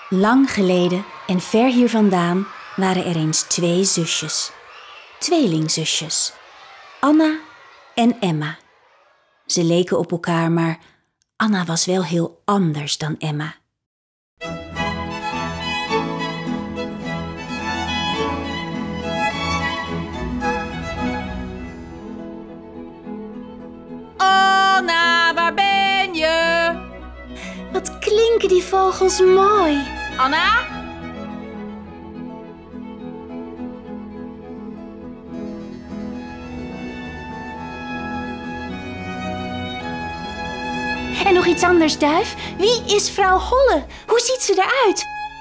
Lang geleden en ver hier vandaan waren er eens 2 zusjes. Tweelingzusjes. Anna en Emma. Ze leken op elkaar, maar Anna was wel heel anders dan Emma. Anna, waar ben je? Wat klinken die vogels mooi. Anna? En nog iets anders, Duif. Wie is vrouw Holle? Hoe ziet ze eruit?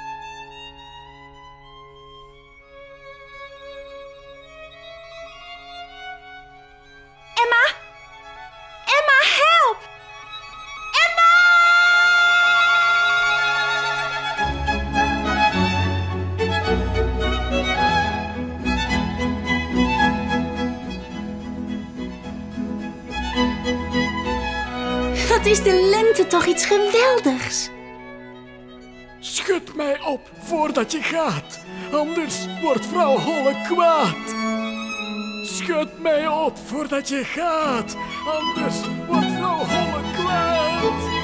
Emma! Emma, help! Emma! Wat is de lente toch iets geweldigs? Schud mij op voordat je gaat, anders wordt vrouw Holle kwaad. Schud mij op voordat je gaat, anders wordt vrouw Holle kwaad.